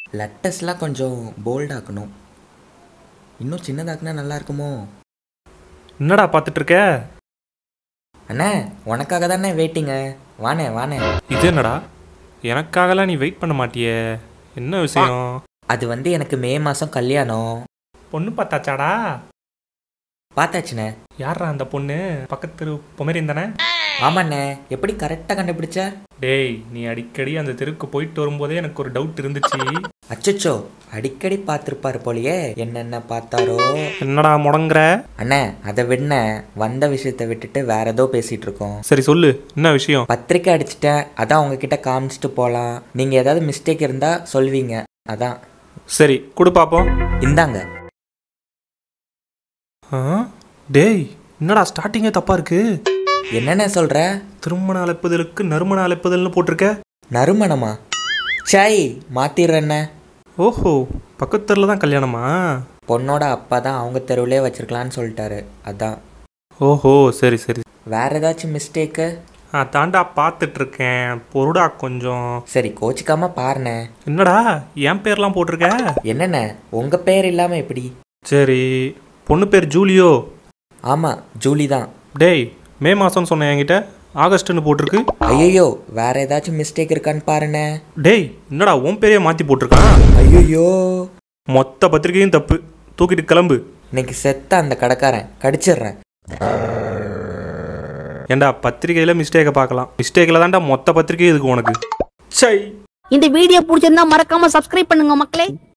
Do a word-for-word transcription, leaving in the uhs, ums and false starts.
லெட்டர்ஸ்லாம் கொஞ்சம் போல்டாக்கணும். இன்னும் சின்னதாக்குனா நல்லா இருக்குமோ? என்னடா பார்த்துட்டு இருக்க? அண்ணே உனக்காக தானே வெயிட்டிங்க. வானே வானே. இது என்னடா எனக்காகலாம் நீ வெயிட் பண்ண மாட்டியே, என்ன விஷயம்? அது வந்து எனக்கு மே மாதம் கல்யாணம். பொண்ணு பார்த்தாச்சாடா? பார்த்தாச்சுண்ணே. யாரா அந்த பொண்ணு? பக்கத்து பொமேரியன் தானே? ஆமாண்ணே. எப்படி கரெக்டாக கண்டுபிடிச்ச? டேய் நீ அடிக்கடி அந்த தெருவுக்கு போயிட்டு வரும்போதே எனக்கு ஒரு டவுட் இருந்துச்சு. அச்சச்சோ, அடிக்கடி பார்த்துருப்பாரு போலியே. என்னென்ன பார்த்தாரோ. என்னடா முடங்குற? அண்ணே அதை விட வந்த விஷயத்தை விட்டுட்டு வேற ஏதோ பேசிட்டு இருக்கோம். சரி சொல்லு, என்ன விஷயம்? பத்திரிக்கை அடிச்சிட்டேன், அதான் உங்ககிட்ட காமிச்சிட்டு போகலாம். நீங்கள் ஏதாவது மிஸ்டேக் இருந்தால் சொல்வீங்க, அதான். சரி கொடு பாப்போம். இந்தாங்க. டேய் என்னடா ஸ்டார்டிங்கே தப்பா இருக்கு. என்னென்ன சொல்ற? திருமண அழைப்புதலுக்கு நறுமண அழைப்புதல்னு போட்டிருக்க. நறுமணமா? சாய் மாத்திடுறேன்ன. ஓஹோ, பக்கத்துல தான் கல்யாணமா? பொண்ணோட அப்பா தான் அவங்க தெருவிலே வச்சிருக்கலான்னு சொல்லிட்டாரு, அதான். ஓஹோ சரி சரி. வேற ஏதாச்சும் மிஸ்டேக்கு? தாண்டா பார்த்துட்டு இருக்கேன், பொருடா கொஞ்சம். சரி கோச்சிக்காம பாருண்ணே. என்னடா என் பேர்லாம் போட்டிருக்க? என்னண்ணே உங்க பேர் இல்லாம எப்படி? சரி, பொண்ணு பேர் ஜூலியோ? ஆமா ஜூலி தான். டேய் மே மாதம்னு சொன்னேன், என்கிட்ட ஆகஸ்ட்னு போட்டிருக்கு. ஐயோ வேற ஏதாச்சும் மிஸ்டேக் இருக்கான்னு பாருண்ணே. டேய் என்னடா உன் பேரையே மாற்றி போட்டிருக்கான்? ஐயோ மொத்த பத்திரிக்கையும் தப்பு, தூக்கிட்டு கிளம்பு. இன்னைக்கு செத்த அந்த கடைக்காரன் கடிச்சிடுறேன். ஏண்டா பத்திரிக்கையில் மிஸ்டேக்கை பார்க்கலாம், மிஸ்டேக்கில் தான்டா மொத்த பத்திரிக்கை இதுக்கு உனக்கு. சை. இந்த வீடியோ பிடிச்சிருந்தா மறக்காம சப்ஸ்கிரைப் பண்ணுங்க மக்களே.